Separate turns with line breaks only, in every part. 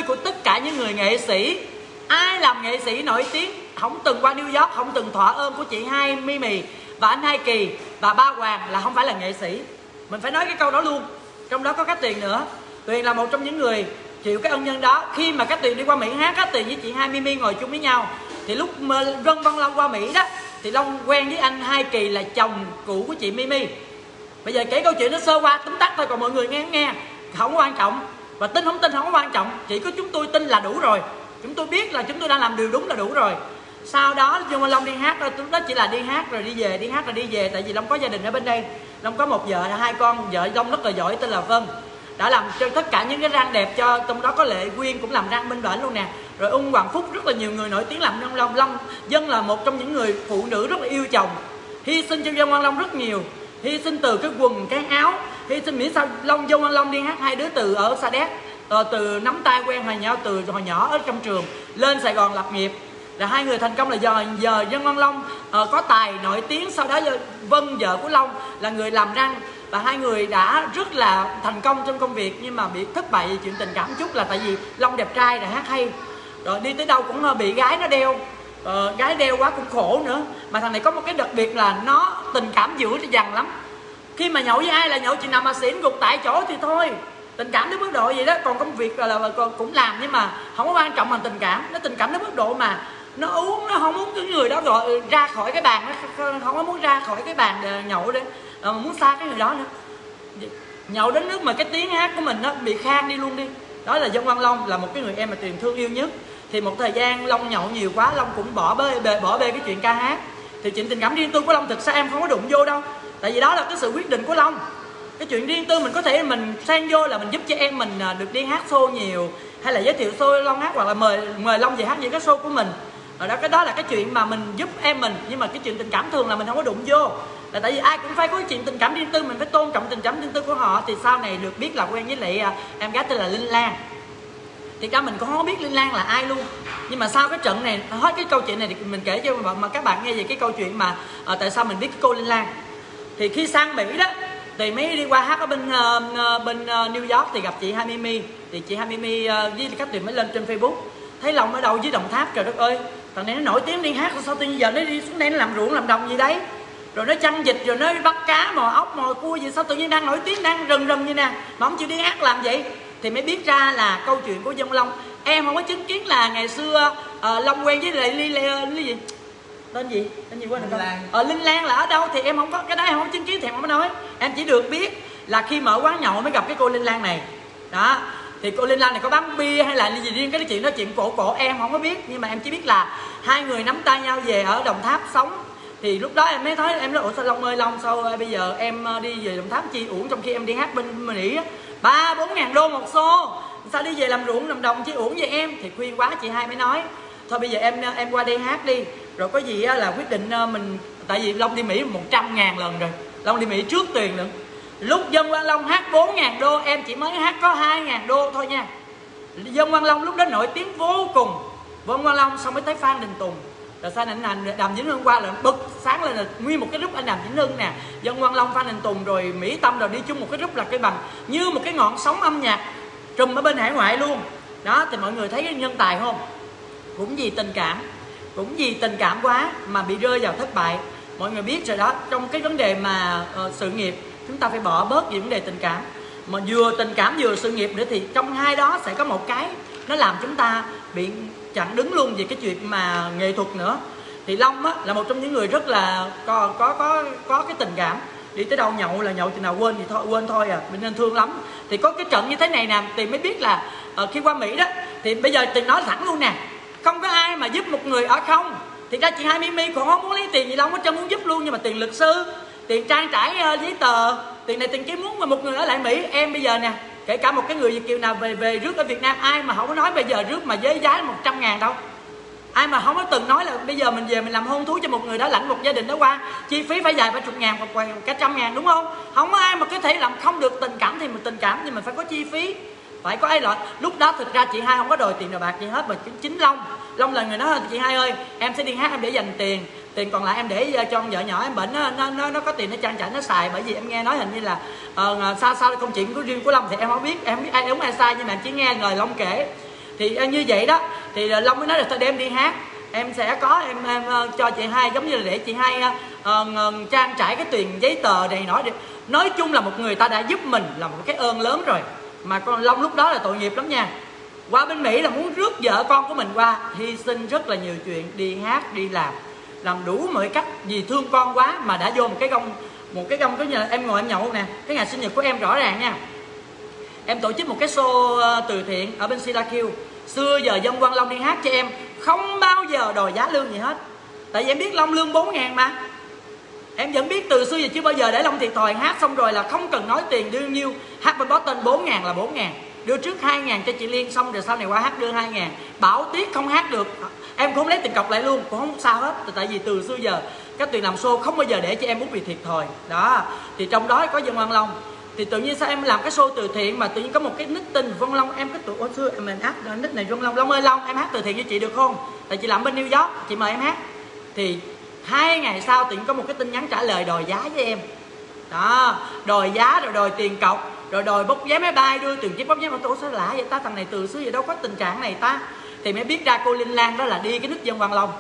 của tất cả những người nghệ sĩ. Ai làm nghệ sĩ nổi tiếng không từng qua New York, không từng thọ ơn của chị Hai Mimi và anh Hai Kỳ và ba Hoàng là không phải là nghệ sĩ. Mình phải nói cái câu đó luôn. Trong đó có Cát Tuyền nữa. Tuyền là một trong những người chịu cái ân nhân đó. Khi mà Cát Tuyền đi qua Mỹ hát, Cát Tuyền với chị Hai Mimi ngồi chung với nhau, thì lúc mà Vân Văn Long qua Mỹ đó thì Long quen với anh Hai Kỳ là chồng cũ của chị Mimi. Bây giờ kể câu chuyện nó sơ qua tóm tắt thôi, còn mọi người nghe không có quan trọng, và tin không tin không có quan trọng, chỉ có chúng tôi tin là đủ rồi. Chúng tôi biết là chúng tôi đang làm điều đúng là đủ rồi. Sau đó nhưng mà Long đi hát thôi, đó chỉ là đi hát rồi đi về, đi hát rồi đi về. Tại vì Long có gia đình ở bên đây, Long có một vợ, hai con. Vợ Long rất là giỏi tên là Vân, đã làm cho tất cả những cái răng đẹp cho, trong đó có Lệ Quyên cũng làm răng bên bển luôn nè, rồi Hoàng Phúc, rất là nhiều người nổi tiếng làm răng. Long Dân là một trong những người phụ nữ rất là yêu chồng, hy sinh cho Dân Quang Long rất nhiều, hy sinh từ cái quần cái áo, hy sinh miễn sao Dân Quang Long đi hát. Hai đứa từ ở Sa Đéc, từ nắm tay quen hồi nhau từ hồi nhỏ ở trong trường lên Sài Gòn lập nghiệp, là hai người thành công là giờ Dân Quang Long có tài nổi tiếng. Sau đó Vân vợ của Long là người làm răng, và hai người đã rất là thành công trong công việc, nhưng mà bị thất bại về chuyện tình cảm chút, là tại vì Long đẹp trai rồi hát hay, rồi đi tới đâu cũng bị gái nó đeo, gái đeo quá cũng khổ nữa. Mà thằng này có một cái đặc biệt là nó tình cảm dữ dằn lắm. Khi mà nhậu với ai là nhậu chừng nào mà xỉn gục tại chỗ thì thôi, tình cảm đến mức độ vậy đó. Còn công việc là cũng làm, nhưng mà không có quan trọng bằng tình cảm. Nó tình cảm đến mức độ mà nó uống, nó không muốn cái người đó gọi ra khỏi cái bàn, nó không có muốn ra khỏi cái bàn nhậu đấy, muốn xa cái người đó nữa. Nhậu đến nước mà cái tiếng hát của mình nó bị khan đi luôn đi. Đó là Dân Quang Long, là một cái người em mà Tuyền thương yêu nhất. Thì một thời gian Long nhậu nhiều quá, Long cũng bỏ bê cái chuyện ca hát. Thì chuyện tình cảm riêng tư của Long thực ra em không có đụng vô đâu, tại vì đó là cái sự quyết định của Long. Cái chuyện riêng tư mình có thể mình xen vô là mình giúp cho em mình được đi hát show nhiều, hay là giới thiệu show Long hát, hoặc là mời Long về hát những cái show của mình. Rồi đó, cái đó là cái chuyện mà mình giúp em mình. Nhưng mà cái chuyện tình cảm thường là mình không có đụng vô, là tại vì ai cũng phải có cái chuyện tình cảm riêng tư, mình phải tôn trọng tình cảm riêng tư của họ. Thì sau này được biết là quen với lại em gái tên là Linh Lan. Thì ra mình cũng không biết Linh Lan là ai luôn. Nhưng mà sau cái trận này, hết cái câu chuyện này thì mình kể cho mà các bạn nghe về cái câu chuyện mà tại sao mình biết cái cô Linh Lan. Thì khi sang Mỹ đó thì mới đi qua hát ở bên New York thì gặp chị Hai Mimi. Thì chị Hai Mimi với Cát Tuyền mới lên trên Facebook, thấy Long ở đâu dưới Đồng Tháp, trời đất ơi, thằng này nó nổi tiếng đi hát, sao tự nhiên giờ nó đi xuống đây nó làm ruộng làm đồng gì đấy, rồi nó chăn vịt, rồi nó bắt cá mò ốc mò cua gì, sao tự nhiên đang nổi tiếng, đang rần như nè mà không chịu đi hát làm vậy. Thì mới biết ra là câu chuyện của Dân Long. Em không có chứng kiến là ngày xưa Long quen với lại gì tên gì quên rồi không? Linh Lan là ở đâu thì em không có, cái đó em không chứng kiến thì em không có nói. Em chỉ được biết là khi mở quán nhậu mới gặp cái cô Linh Lan này đó. Thì cô Linh Lan này có bán bia hay là gì riêng, cái chuyện đó chuyện cổ em không có biết. Nhưng mà em chỉ biết là hai người nắm tay nhau về ở Đồng Tháp sống. Thì lúc đó em mới thấy, em nói ủa sao Long ơi Long, sao bây giờ em đi về Đồng Tháp chi uổng, trong khi em đi hát bên Mỹ 3-4 ngàn đô một xô, sao đi về làm ruộng làm đồng chi uổng vậy em. Thì khuyên quá chị Hai mới nói thôi bây giờ em qua đây hát đi, rồi có gì là quyết định mình. Tại vì Long đi Mỹ 100.000 lần rồi, Long đi Mỹ trước Tuyền nữa. Lúc Dân Quang Long hát 4.000 đô, em chỉ mới hát có 2.000 đô thôi nha. Dân Quang Long lúc đó nổi tiếng vô cùng. Dân Quang Long xong mới tới Phan Đình Tùng, rồi sao anh Đàm Vĩnh Hưng qua là bực sáng lên là nguyên một cái group anh Đàm Vĩnh Hưng nè, Dân Quang Long, Phan Đình Tùng rồi Mỹ Tâm rồi đi chung một cái group, là cái bằng như một cái ngọn sóng âm nhạc trùm ở bên hải ngoại luôn đó. Thì mọi người thấy cái nhân tài không, cũng vì tình cảm quá mà bị rơi vào thất bại. Mọi người biết rồi đó, trong cái vấn đề mà sự nghiệp chúng ta phải bỏ bớt về vấn đề tình cảm, mà vừa tình cảm vừa sự nghiệp nữa, thì trong hai đó sẽ có một cái nó làm chúng ta bị chặn đứng luôn về cái chuyện mà nghệ thuật nữa. Thì Long á, là một trong những người rất là có cái tình cảm, đi tới đâu nhậu là nhậu chừng nào quên thôi à, nên thương lắm. Thì có cái trận như thế này nè, thì mới biết là khi qua Mỹ đó, thì bây giờ Tiền nói thẳng luôn nè, không có ai mà giúp một người ở không. Thì ra chị Hai Mimi cũng không muốn lấy tiền gì Long hết trơn, muốn giúp luôn, nhưng mà tiền luật sư, tiền trang trải giấy tờ, tiền này tiền kia, muốn mà một người ở lại Mỹ. Em bây giờ nè, kể cả một cái người Việt kiều nào về rước ở Việt Nam, ai mà không có nói bây giờ rước mà với giá 100.000 đâu. Ai mà không có từng nói là bây giờ mình về mình làm hôn thú cho một người đó, lãnh một gia đình đó qua, chi phí phải vài 30 ngàn hoặc cả 100.000, đúng không? Không có ai mà có thể làm không được tình cảm. Thì mình tình cảm nhưng mình phải có chi phí, phải có ai loại. Lúc đó thực ra chị Hai không có đòi tiền đòi bạc gì hết, mà chính Long là người nói chị Hai ơi, em sẽ đi hát, em để dành tiền còn lại em để cho con vợ nhỏ em bệnh, nó có tiền nó trang trải nó xài. Bởi vì em nghe nói hình như là sao công chuyện của riêng của Long thì em không biết ai đúng ai sai, nhưng mà em chỉ nghe lời Long kể Thì như vậy đó thì Long mới nói là thôi đem đi hát, em sẽ có em cho chị hai, giống như là để chị hai trang trải cái tiền giấy tờ này nói chung là một người ta đã giúp mình là một cái ơn lớn rồi. Mà con Long lúc đó là tội nghiệp lắm nha, qua bên Mỹ là muốn rước vợ con của mình qua, hy sinh rất là nhiều chuyện, đi hát đi làm đủ mọi cách vì thương con quá mà đã vô một cái gông có như là em ngồi em nhậu nè, cái ngày sinh nhật của em rõ ràng nha, em tổ chức một cái show từ thiện ở bên Syracuse. Xưa giờ Dân Quang Long đi hát cho em không bao giờ đòi giá lương gì hết, tại vì em biết Long lương 4.000 mà, em vẫn biết từ xưa giờ chưa bao giờ để Long thiệt thòi. Hát xong rồi là không cần nói tiền đưa nhiêu, hát bên Boston 4.000 là 4.000, đưa trước 2.000 cho chị Liên, xong rồi sau này qua hát đưa 2.000, bảo tiếc không hát được em cũng không lấy tiền cọc lại luôn, cũng không sao hết, tại vì từ xưa giờ các tiền làm show không bao giờ để cho em muốn bị thiệt thòi đó. Thì trong đó có Dân Quang Long, thì tự nhiên sao em làm cái show từ thiện mà tự nhiên có một cái nick tên Vân Long, em cái tuổi hồi xưa mình hát nick này Vân Long, Long ơi Long em hát từ thiện cho chị được không, tại chị làm bên New York, chị mời em hát. Thì 2 ngày sau tự nhiên có một cái tin nhắn trả lời đòi giá với em đó, đòi giá rồi đòi tiền cọc rồi đòi bốc vé máy bay, đưa tiền chiếc bốc vé máy bay. Sao lạ vậy ta, thằng này từ xưa giờ đâu có tình trạng này ta. Thì mới biết ra cô Linh Lan đó là đi cái nick Dân Quang Long,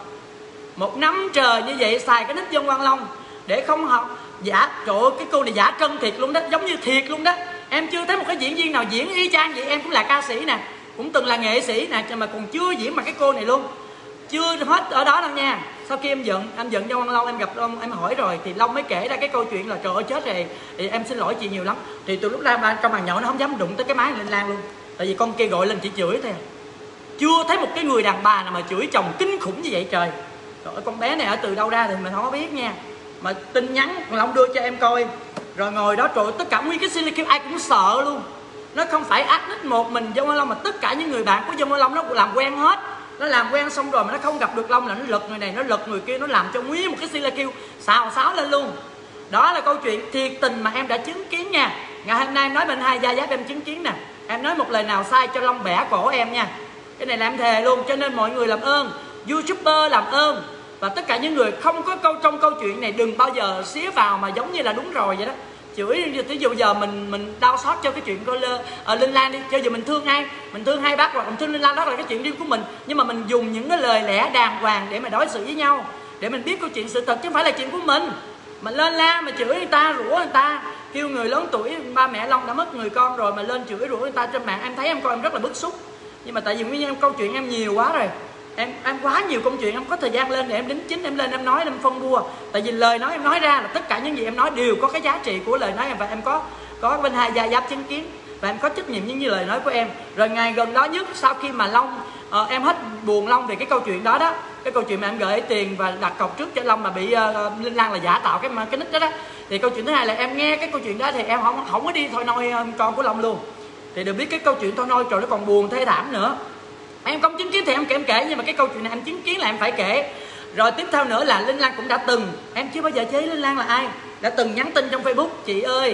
1 năm trời như vậy xài cái nick Dân Quang Long để không học giả. Trời ơi cái cô này giả trân thiệt luôn đó, giống như thiệt luôn đó. Em chưa thấy một cái diễn viên nào diễn y chang vậy. Em cũng là ca sĩ nè, cũng từng là nghệ sĩ nè, mà còn chưa diễn mà cái cô này luôn, chưa hết ở đó đâu nha. Sau khi em giận Dân Quang Long, em gặp Long em hỏi rồi thì Long mới kể ra cái câu chuyện là trời ơi chết rồi, thì em xin lỗi chị nhiều lắm. Thì từ lúc ra trong bàn nhậu nó không dám đụng tới cái máy Linh Lan luôn, tại vì con kia gọi lên chỉ chửi thôi. Chưa thấy một cái người đàn bà nào mà chửi chồng kinh khủng như vậy trời. Trời ơi con bé này ở từ đâu ra thì mình không có biết nha, mà tin nhắn Long đưa cho em coi rồi ngồi đó. Trời ơi, tất cả nguyên cái Syracuse ai cũng sợ luôn. Nó không phải ác một mình Dân Quang Long mà tất cả những người bạn của Dân Quang Long nó làm quen hết. Nó làm quen xong rồi mà nó không gặp được Long là nó lật người này nó lật người kia, nó làm cho nguyên một cái Syracuse xào xáo lên luôn. Đó là câu chuyện thiệt tình mà em đã chứng kiến nha. Ngày hôm nay em nói bên hai Gia Giáp em chứng kiến nè. Em nói một lời nào sai cho Long bẻ cổ em nha, cái này là em thề luôn. Cho nên mọi người làm ơn, YouTuber làm ơn, và tất cả những người không có trong câu chuyện này đừng bao giờ xía vào mà giống như là đúng rồi vậy đó. Chửi ví dụ giờ mình đau xót cho cái chuyện của Linh Lan đi, cho dù mình thương ai, mình thương hai bác hoặc mình thương Linh Lan, đó là cái chuyện riêng của mình, nhưng mà mình dùng những cái lời lẽ đàng hoàng để mà đối xử với nhau, để mình biết câu chuyện sự thật chứ không phải là chuyện của mình. Mà lên la mà chửi người ta, rủa người ta, kêu người lớn tuổi, ba mẹ Long đã mất người con rồi mà lên chửi rủa người ta trên mạng, em thấy em coi em rất là bức xúc. Nhưng mà tại vì nguyên nhân câu chuyện em nhiều quá rồi, em quá nhiều câu chuyện, em có thời gian lên để em đính chính, em lên em nói, em phân bua. Tại vì lời nói em nói ra là tất cả những gì em nói đều có cái giá trị của lời nói em, và em có bên hai Gia Giáp chứng kiến, và em có trách nhiệm những như lời nói của em. Rồi ngày gần đó nhất sau khi mà Long em hết buồn Long về cái câu chuyện đó đó, cái câu chuyện mà em gửi tiền và đặt cọc trước cho Long mà bị Linh Lan là giả tạo cái nick đó đó. Thì câu chuyện thứ hai là em nghe cái câu chuyện đó thì em không có đi thôi nôi con của Long luôn. Thì được biết cái câu chuyện thôi nôi trời nó còn buồn thê thảm nữa. Em không chứng kiến thì em kể, nhưng mà cái câu chuyện này em chứng kiến là em phải kể. Rồi tiếp theo nữa là Linh Lan cũng đã từng, em chưa bao giờ chế Linh Lan là ai, đã từng nhắn tin trong Facebook: chị ơi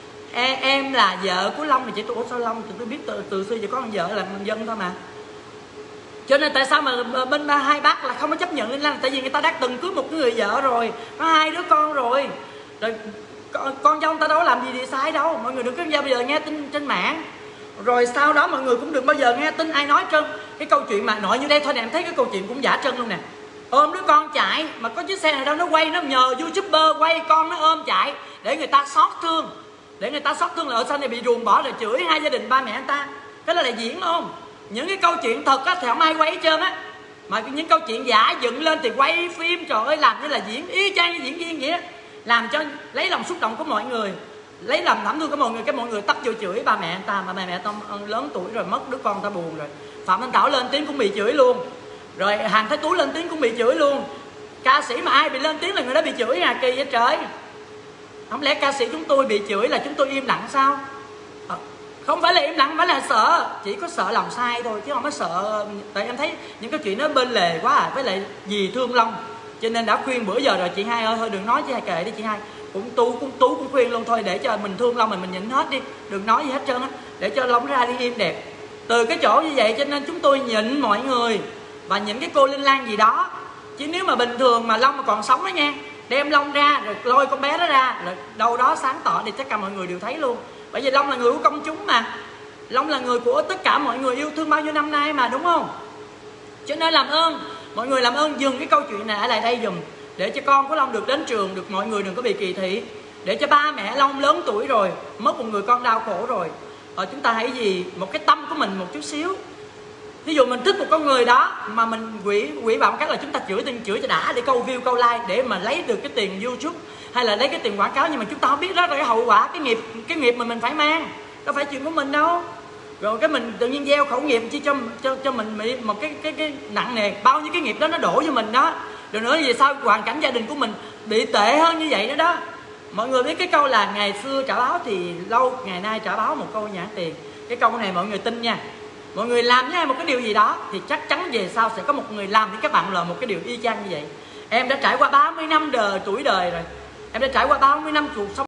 em là vợ của Long. Thì chị tôi sao Long, tôi biết từ xưa chỉ có con vợ là dân thôi mà. Cho nên tại sao mà bên hai bác là không có chấp nhận Linh Lan, tại vì người ta đã từng cưới một người vợ rồi, có 2 đứa con rồi con dâu người ta đâu có làm gì thì sai đâu. Mọi người đừng có bây giờ nghe tin trên mạng, rồi sau đó mọi người cũng đừng bao giờ nghe tin ai nói trơn. Cái câu chuyện mà nội như đây thôi nè, em thấy cái câu chuyện cũng giả trân luôn nè. Ôm đứa con chạy mà có chiếc xe này đâu, nó quay, nó nhờ YouTuber quay con nó ôm chạy để người ta xót thương, để người ta xót thương là ở sau này bị ruồng bỏ rồi chửi hai gia đình ba mẹ anh ta. Cái đó là diễn không? Những cái câu chuyện thật á thì không ai quay hết trơn á, mà những câu chuyện giả dựng lên thì quay phim, trời ơi làm như là diễn y chang như diễn viên vậy á, làm cho lấy lòng xúc động của mọi người, lấy lòng thảm thương của mọi người, cái mọi người tấp vô chửi ba mẹ anh ta. Mà mẹ anh ta lớn tuổi rồi, mất đứa con ta buồn rồi. Phạm Thanh Thảo lên tiếng cũng bị chửi luôn, rồi Hàn Thái Tú lên tiếng cũng bị chửi luôn. Ca sĩ mà ai bị lên tiếng là người đó bị chửi à, kỳ vậy trời. Không lẽ ca sĩ chúng tôi bị chửi là chúng tôi im lặng sao? Không phải là im lặng, phải là sợ, chỉ có sợ làm sai thôi chứ không có sợ. Tại em thấy những cái chuyện nó bên lề quá à, với lại vì thương Long cho nên đã khuyên bữa giờ rồi, chị hai ơi thôi đừng nói với hai, kệ đi chị hai. Tú cũng khuyên luôn, thôi để cho mình thương Long mình nhịn hết đi, đừng nói gì hết trơn á, để cho Long ra đi im đẹp. Từ cái chỗ như vậy cho nên chúng tôi nhịn mọi người và nhịn cái cô Linh Lan gì đó. Chứ nếu mà bình thường mà Long mà còn sống đó nha, đem Long ra rồi lôi con bé đó ra rồi đâu đó sáng tỏ thì tất cả mọi người đều thấy luôn. Bởi vì Long là người của công chúng mà, Long là người của tất cả mọi người yêu thương bao nhiêu năm nay mà, đúng không? Cho nên làm ơn, mọi người làm ơn dừng cái câu chuyện này ở lại đây dùm, để cho con của Long được đến trường, được mọi người đừng có bị kỳ thị, để cho ba mẹ Long lớn tuổi rồi, mất một người con đau khổ rồi. Chúng ta hãy vì một cái tâm của mình một chút xíu. Ví dụ mình thích một con người đó mà mình quỷ bảo cách là chúng ta chửi cho đã để câu view câu like để mà lấy được cái tiền YouTube hay là lấy cái tiền quảng cáo, nhưng mà chúng ta không biết đó là cái hậu quả, cái nghiệp mà mình phải mang, đâu phải chuyện của mình đâu. Rồi cái mình tự nhiên gieo khẩu nghiệp chi cho mình một cái nặng nề, bao nhiêu cái nghiệp đó nó đổ vô mình đó. Rồi nữa về sau hoàn cảnh gia đình của mình bị tệ hơn như vậy nữa đó. Mọi người biết cái câu là ngày xưa trả báo thì lâu, ngày nay trả báo một câu nhãn tiền. Cái câu này mọi người tin nha. Mọi người làm với em một cái điều gì đó thì chắc chắn về sau sẽ có một người làm với các bạn là một cái điều y chang như vậy. Em đã trải qua 30 năm tuổi đời rồi, em đã trải qua 30 năm cuộc sống